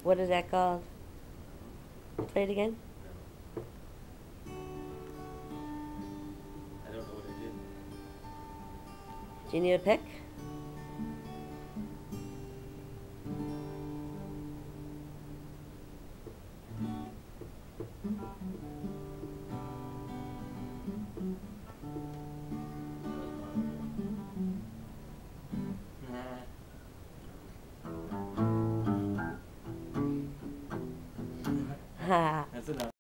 What is that called? Play it again. I don't know what I did. Do you need a pick? Ha. That's enough.